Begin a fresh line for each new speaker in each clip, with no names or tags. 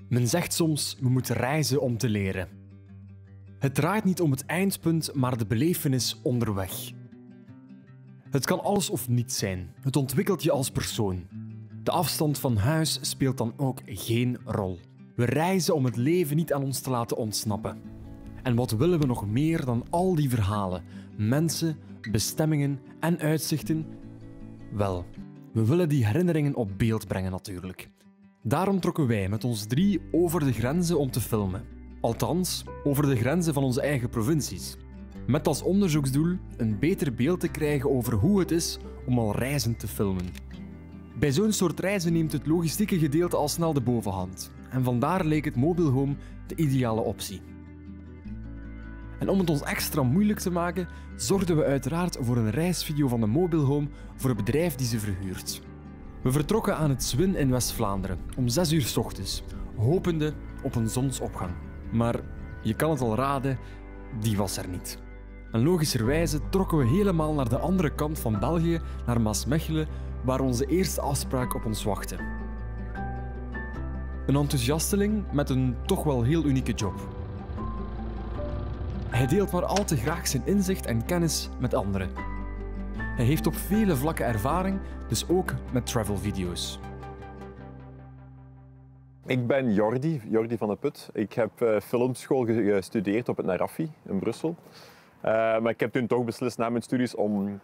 Men zegt soms, we moeten reizen om te leren. Het draait niet om het eindpunt, maar de belevenis onderweg. Het kan alles of niets zijn. Het ontwikkelt je als persoon. De afstand van huis speelt dan ook geen rol. We reizen om het leven niet aan ons te laten ontsnappen. En wat willen we nog meer dan al die verhalen, mensen, bestemmingen en uitzichten? Wel, we willen die herinneringen op beeld brengen natuurlijk. Daarom trokken wij met ons 3 over de grenzen om te filmen. Althans, over de grenzen van onze eigen provincies. Met als onderzoeksdoel een beter beeld te krijgen over hoe het is om al reizend te filmen. Bij zo'n soort reizen neemt het logistieke gedeelte al snel de bovenhand. En vandaar leek het mobile home de ideale optie. En om het ons extra moeilijk te maken, zorgden we uiteraard voor een reisvideo van de mobile home voor het bedrijf die ze verhuurt. We vertrokken aan het Zwin in West-Vlaanderen om 6 uur 's ochtends, hopende op een zonsopgang. Maar je kan het al raden, die was er niet. En logischerwijze trokken we helemaal naar de andere kant van België, naar Maasmechelen, waar onze eerste afspraak op ons wachtte. Een enthousiasteling met een toch wel heel unieke job. Hij deelt maar al te graag zijn inzicht en kennis met anderen. Hij heeft op vele vlakken ervaring, dus ook met travelvideo's.
Ik ben Jordi van de Put. Ik heb filmschool gestudeerd op het Narafi in Brussel. Maar ik heb toen toch beslist na mijn studies om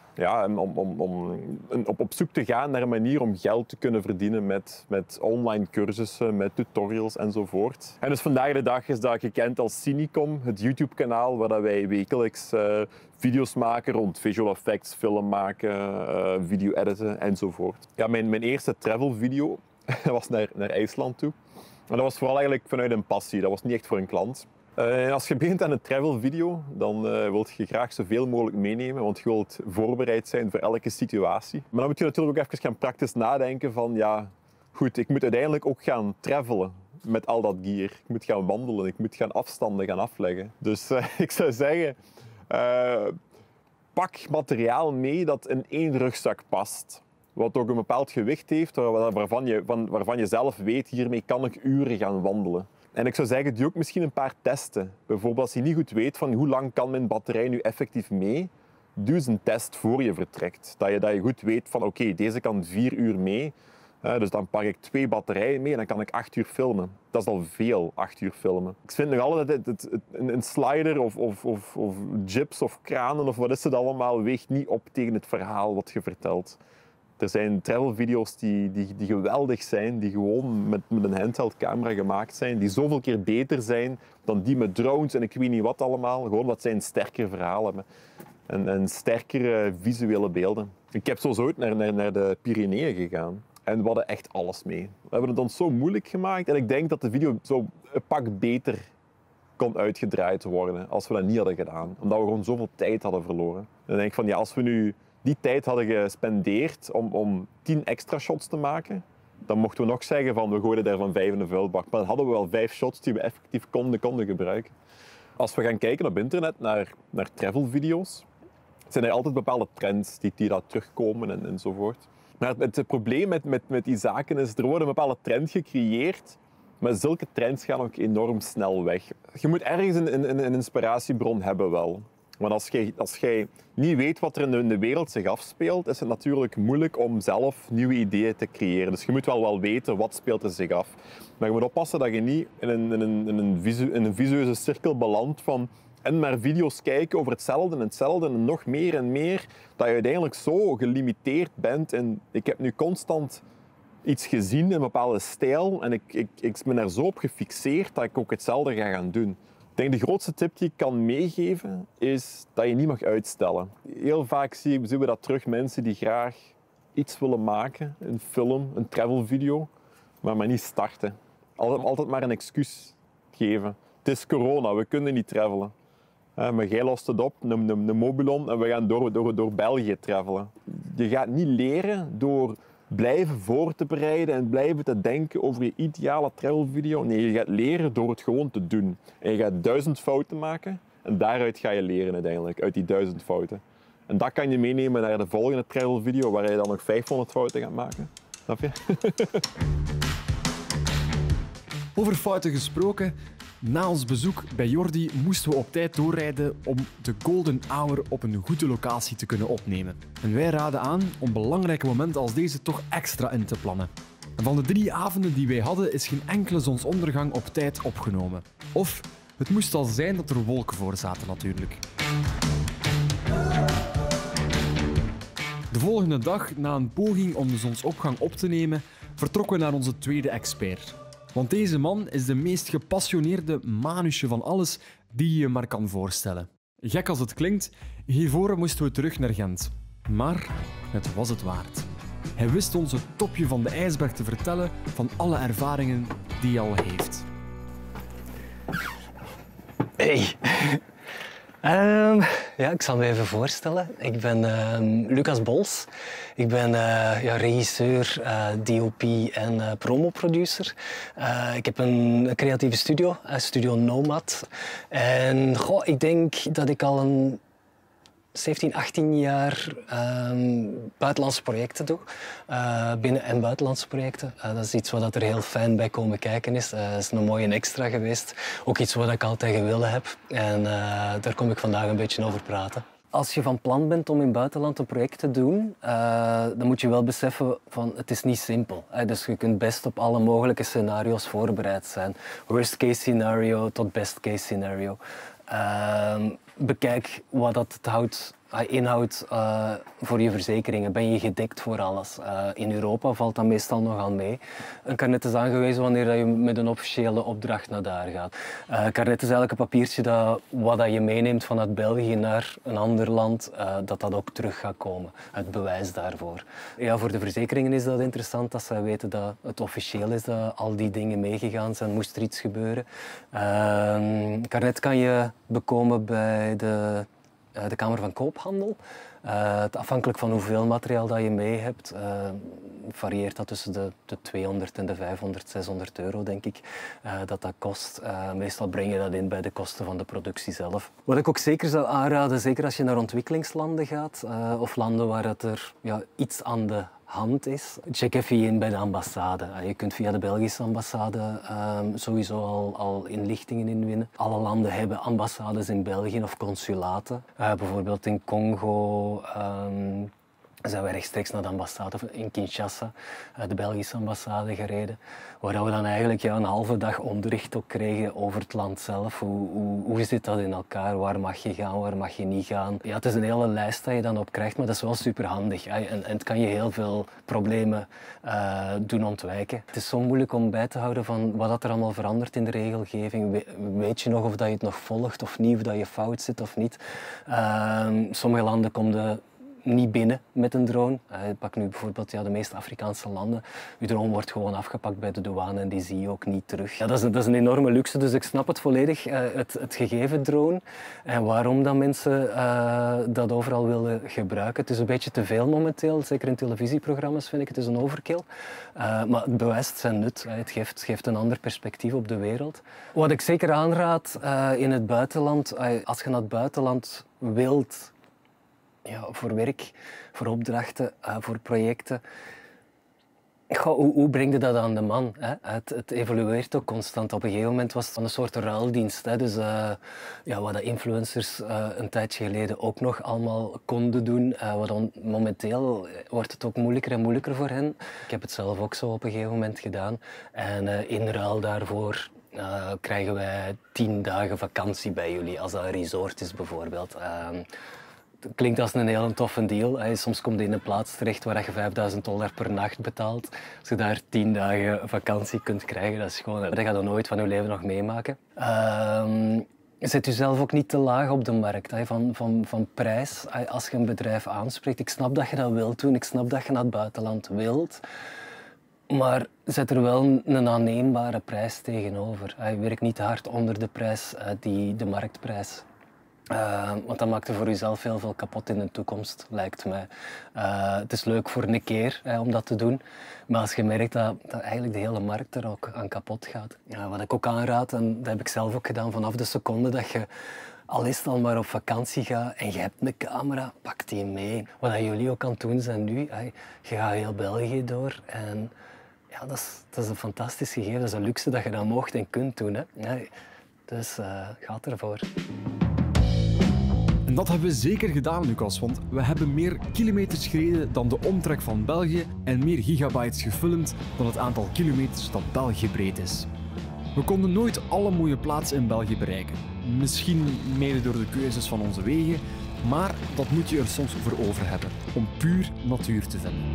op zoek te gaan naar een manier om geld te kunnen verdienen met online cursussen, met tutorials enzovoort. En dus vandaag de dag is dat gekend als Cinecom, het YouTube-kanaal waar wij wekelijks video's maken rond visual effects, film maken, video editen enzovoort. Ja, mijn eerste travel video was naar IJsland toe. En dat was vooral eigenlijk vanuit een passie, dat was niet echt voor een klant. Als je begint aan een travel video, dan wil je graag zoveel mogelijk meenemen, want je wilt voorbereid zijn voor elke situatie. Maar dan moet je natuurlijk ook even gaan praktisch nadenken van, ja, goed, ik moet uiteindelijk ook gaan travelen met al dat gear. Ik moet gaan wandelen, ik moet gaan afstanden gaan afleggen. Dus ik zou zeggen, pak materiaal mee dat in 1 rugzak past. Wat ook een bepaald gewicht heeft, waarvan je zelf weet, hiermee kan ik uren gaan wandelen. En ik zou zeggen, doe ook misschien een paar testen. Bijvoorbeeld als je niet goed weet van hoe lang kan mijn batterij nu effectief mee, doe eens een test voor je vertrekt. Dat je goed weet van oké, deze kan 4 uur mee. Dus dan pak ik 2 batterijen mee en dan kan ik 8 uur filmen. Dat is al veel, 8 uur filmen. Ik vind nog altijd een slider of gyps of kranen of wat is het allemaal, weegt niet op tegen het verhaal wat je vertelt. Er zijn travelvideo's die geweldig zijn, die gewoon met een handheld camera gemaakt zijn, die zoveel keer beter zijn dan die met drones en ik weet niet wat allemaal. Gewoon dat zijn sterkere verhalen en sterkere visuele beelden. Ik heb zo ooit naar de Pyreneeën gegaan en we hadden echt alles mee. We hebben het ons zo moeilijk gemaakt en ik denk dat de video zo een pak beter kon uitgedraaid worden als we dat niet hadden gedaan. Omdat we gewoon zoveel tijd hadden verloren. En dan denk ik van ja, als we nu die tijd hadden gespendeerd om 10 extra shots te maken, dan mochten we nog zeggen van we gooiden daar van 5 in de vuilbak. Maar dan hadden we wel 5 shots die we effectief konden gebruiken. Als we gaan kijken op internet naar travelvideo's, zijn er altijd bepaalde trends die daar terugkomen enzovoort. Maar het probleem met die zaken is, er wordt een bepaalde trend gecreëerd, maar zulke trends gaan ook enorm snel weg. Je moet ergens een inspiratiebron hebben wel. Want als jij niet weet wat er in de wereld zich afspeelt, is het natuurlijk moeilijk om zelf nieuwe ideeën te creëren. Dus je moet wel weten wat speelt er zich af. Maar je moet oppassen dat je niet in een visueuze cirkel belandt van en maar video's kijken over hetzelfde en nog meer en meer, dat je uiteindelijk zo gelimiteerd bent en ik heb nu constant iets gezien in een bepaalde stijl en ik ben er zo op gefixeerd dat ik ook hetzelfde ga gaan doen. Ik denk de grootste tip die ik kan meegeven is dat je niet mag uitstellen. Heel vaak zien we dat terug, mensen die graag iets willen maken, een film, een travelvideo, maar niet starten. Altijd maar een excuus geven. Het is corona, we kunnen niet travelen. Maar jij lost het op, een mobilon en we gaan door België travelen. Je gaat niet leren door blijven voor te bereiden en blijven te denken over je ideale travelvideo. Nee, je gaat leren door het gewoon te doen. En je gaat 1000 fouten maken en daaruit ga je leren uiteindelijk, uit die 1000 fouten. En dat kan je meenemen naar de volgende travelvideo waar je dan nog 500 fouten gaat maken. Snap je?
Over fouten gesproken, na ons bezoek bij Jordi moesten we op tijd doorrijden om de golden hour op een goede locatie te kunnen opnemen. En wij raden aan om belangrijke momenten als deze toch extra in te plannen. En van de 3 avonden die wij hadden is geen enkele zonsondergang op tijd opgenomen. Of het moest al zijn dat er wolken voor zaten natuurlijk. De volgende dag, na een poging om de zonsopgang op te nemen, vertrokken we naar onze tweede expert. Want deze man is de meest gepassioneerde manusje van alles die je je maar kan voorstellen. Gek als het klinkt, hiervoor moesten we terug naar Gent. Maar het was het waard. Hij wist ons het topje van de ijsberg te vertellen van alle ervaringen die hij al heeft.
Hey. Ja, ik zal me even voorstellen. Ik ben Lucas Bols. Ik ben regisseur, DOP en promoproducer. Ik heb een creatieve studio, Studio Nomad. En ik denk dat ik al een 17, 18 jaar buitenlandse projecten doe. Binnen- en buitenlandse projecten. Dat is iets wat er heel fijn bij komen kijken is. Dat is een mooie extra geweest. Ook iets wat ik altijd gewild heb. En daar kom ik vandaag een beetje over praten. Als je van plan bent om in het buitenland een project te doen, dan moet je wel beseffen van het is niet simpel. Dus je kunt best op alle mogelijke scenario's voorbereid zijn. Worst case scenario tot best case scenario. Bekijk wat dat inhoudt voor je verzekeringen. Ben je gedekt voor alles? In Europa valt dat meestal nogal mee. Een carnet is aangewezen wanneer je met een officiële opdracht naar daar gaat. Carnet is eigenlijk een papiertje wat je meeneemt vanuit België naar een ander land, dat ook terug gaat komen. Het bewijs daarvoor. Ja, voor de verzekeringen is dat interessant dat zij weten dat het officieel is dat al die dingen meegegaan zijn, moest er iets gebeuren. Carnet kan je bekomen bij de Kamer van Koophandel. Afhankelijk van hoeveel materiaal dat je mee hebt, varieert dat tussen de 200 en de 500, 600 euro, denk ik, dat kost. Meestal breng je dat in bij de kosten van de productie zelf. Wat ik ook zeker zou aanraden, zeker als je naar ontwikkelingslanden gaat, of landen waar er iets aan de hand is, check even in bij de ambassade. Je kunt via de Belgische ambassade sowieso al inlichtingen inwinnen. Alle landen hebben ambassades in België of consulaten. Bijvoorbeeld in Congo zijn we rechtstreeks naar de ambassade in Kinshasa, de Belgische ambassade, gereden. Waar we dan eigenlijk een halve dag onderricht ook kregen over het land zelf. Hoe zit dat in elkaar? Waar mag je gaan, waar mag je niet gaan? Ja, het is een hele lijst dat je dan op krijgt, maar dat is wel superhandig. En het kan je heel veel problemen doen ontwijken. Het is zo moeilijk om bij te houden van wat er allemaal verandert in de regelgeving. Weet je nog of dat je het nog volgt of niet, of dat je fout zit of niet? Sommige landen komen niet binnen met een drone. Pak nu bijvoorbeeld de meeste Afrikaanse landen. Je drone wordt gewoon afgepakt bij de douane en die zie je ook niet terug. Ja, dat is een enorme luxe, dus ik snap het volledig, het gegeven drone. En waarom dat mensen dat overal willen gebruiken. Het is een beetje te veel momenteel, zeker in televisieprogramma's vind ik. Het is een overkill. Maar het bewijst zijn nut. Het geeft een ander perspectief op de wereld. Wat ik zeker aanraad in het buitenland, als je naar het buitenland wilt, voor werk, voor opdrachten, voor projecten. Hoe breng je dat aan de man? Hè? Het evolueert ook constant. Op een gegeven moment was het een soort ruildienst. Hè? Dus wat de influencers een tijdje geleden ook nog allemaal konden doen. Momenteel wordt het ook moeilijker en moeilijker voor hen. Ik heb het zelf ook zo op een gegeven moment gedaan. En in ruil daarvoor krijgen wij 10 dagen vakantie bij jullie, als dat een resort is bijvoorbeeld. Klinkt als een heel toffe deal. Soms kom je in een plaats terecht waar je $5.000 per nacht betaalt. Als je daar 10 dagen vakantie kunt krijgen, dat ga je nooit van je leven nog meemaken. Zet jezelf ook niet te laag op de markt van prijs. Als je een bedrijf aanspreekt, ik snap dat je dat wilt doen, ik snap dat je naar het buitenland wilt. Maar zet er wel een aanneembare prijs tegenover. Werk niet te hard onder de prijs, de marktprijs. Want dat maakt er voor jezelf heel veel kapot in de toekomst, lijkt mij. Het is leuk voor een keer om dat te doen. Maar als je merkt dat eigenlijk de hele markt er ook aan kapot gaat. Wat ik ook aanraad, en dat heb ik zelf ook gedaan, vanaf de seconde dat je al is het al maar op vakantie gaat en je hebt een camera, pak die mee. Wat jullie ook aan het doen zijn nu, je gaat heel België door en ja, dat is een fantastisch gegeven. Dat is een luxe dat je dat mocht en kunt doen. Hè. Ja, dus gaat ervoor.
En dat hebben we zeker gedaan, Lucas, want we hebben meer kilometers gereden dan de omtrek van België en meer gigabytes gefilmd dan het aantal kilometers dat België breed is. We konden nooit alle mooie plaatsen in België bereiken. Misschien mede door de keuzes van onze wegen, maar dat moet je er soms voor over hebben, om puur natuur te vinden.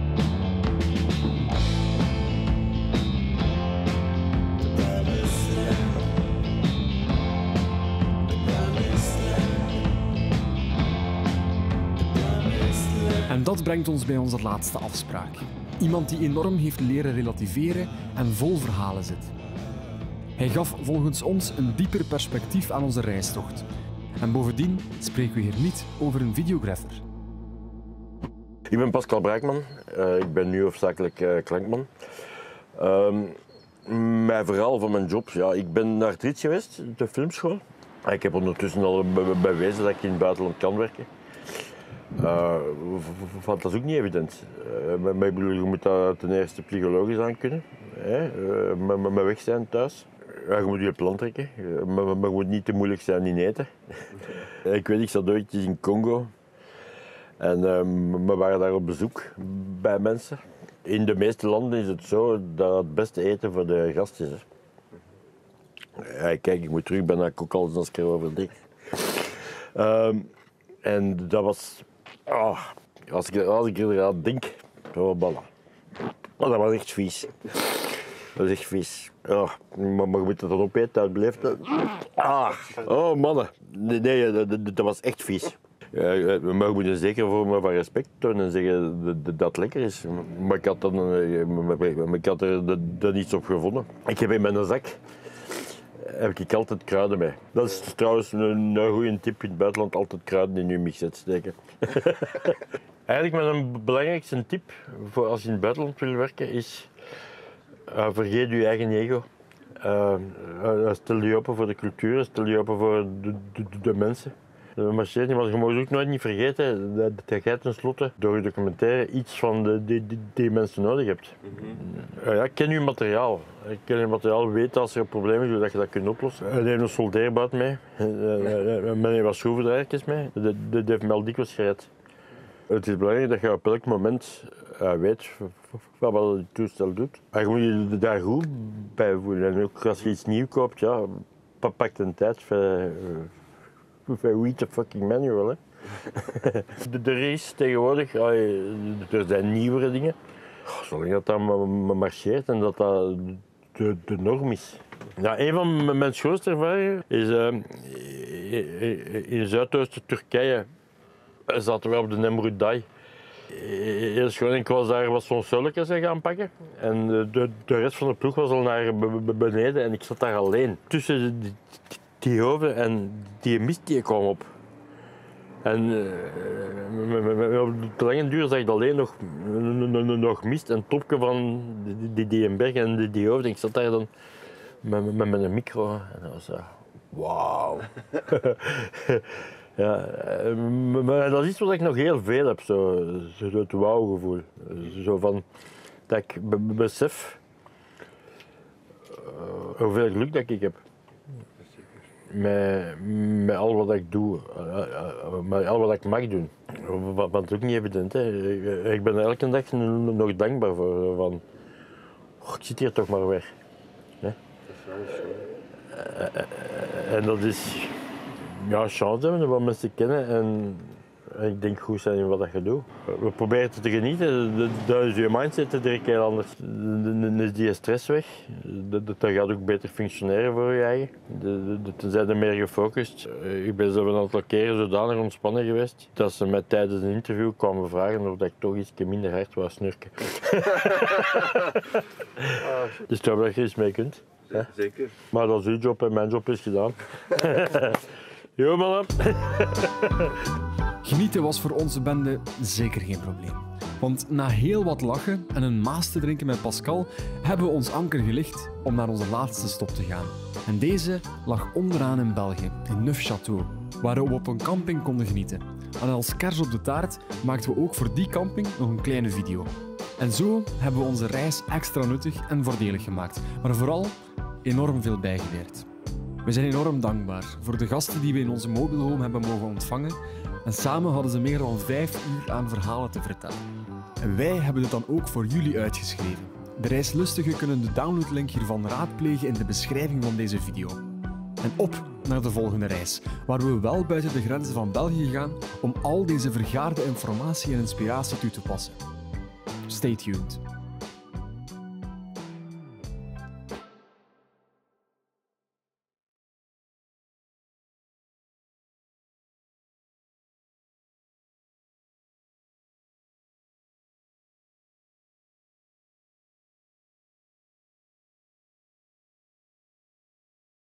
En dat brengt ons bij onze laatste afspraak. Iemand die enorm heeft leren relativeren en vol verhalen zit. Hij gaf volgens ons een dieper perspectief aan onze reistocht. En bovendien spreken we hier niet over een videographer.
Ik ben Pascal Braakman. Ik ben nu hoofdzakelijk klankman. Mijn verhaal van mijn job, ja, ik ben naar Triet geweest, de filmschool. Ik heb ondertussen al bewezen dat ik in het buitenland kan werken. Dat is ook niet evident. Maar ik bedoel, je moet daar ten eerste psychologisch aan kunnen. Met weg zijn thuis. Ja, je moet je plan trekken, maar je moet niet te moeilijk zijn in eten. Ik weet, ik zat ooit in Congo en we waren daar op bezoek bij mensen. In de meeste landen is het zo dat het beste eten voor de gast is. Ja, kijk, ik moet terug bijna ik ook alles als ik erover denk. En dat was, als ik eraan denk, ballen. Oh, dat was echt vies. Dat is echt vies. Oh, maar je moet het dan opeten, dat blijft. Oh mannen, nee, dat was echt vies. Maar je moet er zeker voor me van respect tonen en zeggen dat het lekker is. Maar ik had er niets op gevonden. Ik heb in mijn zak altijd kruiden mee. Dat is trouwens een goede tip in het buitenland, altijd kruiden in je mixet steken. Eigenlijk mijn belangrijkste tip voor als je in het buitenland wil werken is: vergeet je eigen ego. Stel je open voor de cultuur, stel je open voor de mensen. Maar je mag ook nooit niet vergeten dat jij tenslotte door je documentaire iets van die mensen nodig hebt. Ken je materiaal. Ken je materiaal, weet als er een probleem is, dat je dat kunt oplossen. Er heeft een soldeerbout mee, men heeft wat schroevendraaiertjes mee, dat heeft me al dikwijls gered. Het is belangrijk dat je op elk moment weet wat het toestel doet. En je moet je daar goed bij voelen. En ook als je iets nieuws koopt, ja, pak een tijd. Read the fucking manual. Hè. Er is tegenwoordig, er zijn nieuwere dingen. Zolang dat marcheert en dat de norm is. Ja, een van mijn grootste ervaringen is in Zuidoosten Turkije zaten we op de Nemrudai. Heel schoon, ik was daar wat zo'n sulletjes gaan pakken en de rest van de ploeg was al naar beneden en ik zat daar alleen. Tussen die hoofden en die mist die kwam op. En op de lange duur zag ik alleen nog mist en topje van die berg en die hoofden. Ik zat daar dan met een micro en dat was wauw. Ja, maar dat is iets wat ik nog heel veel heb, zo het wauw-gevoel. Zo van, dat ik besef hoeveel geluk dat ik heb. Met al wat ik doe, met al wat ik mag doen. Want het is ook niet evident. Hè. Ik ben er elke dag nog dankbaar voor. Van, ik zit hier toch maar weer. Hè. En dat is chance hebben, wat mensen kennen en ik denk goed zijn in wat je doet. We proberen te genieten, dat is je mindset direct heel anders. Dan is die stress weg, dat gaat ook beter functioneren voor je eigen. Dan zijn er meer gefocust. Ik ben zo een aantal keren zodanig ontspannen geweest dat ze mij tijdens een interview kwamen vragen of ik toch iets minder hard wou snurken. Dus daar dat je iets mee kunt.
Zeker.
Maar dat is uw job en mijn job is gedaan. Jo mannen.
Genieten was voor onze bende zeker geen probleem. Want na heel wat lachen en een maas te drinken met Pascal, hebben we ons anker gelicht om naar onze laatste stop te gaan. En deze lag onderaan in België, in Neufchâteau, waar we op een camping konden genieten. En als kers op de taart maakten we ook voor die camping nog een kleine video. En zo hebben we onze reis extra nuttig en voordelig gemaakt, maar vooral enorm veel bijgeleerd. We zijn enorm dankbaar voor de gasten die we in onze mobile home hebben mogen ontvangen en samen hadden ze meer dan 5 uur aan verhalen te vertellen. En wij hebben het dan ook voor jullie uitgeschreven. De reislustigen kunnen de downloadlink hiervan raadplegen in de beschrijving van deze video. En op naar de volgende reis, waar we wel buiten de grenzen van België gaan om al deze vergaarde informatie en inspiratie toe te passen. Stay tuned.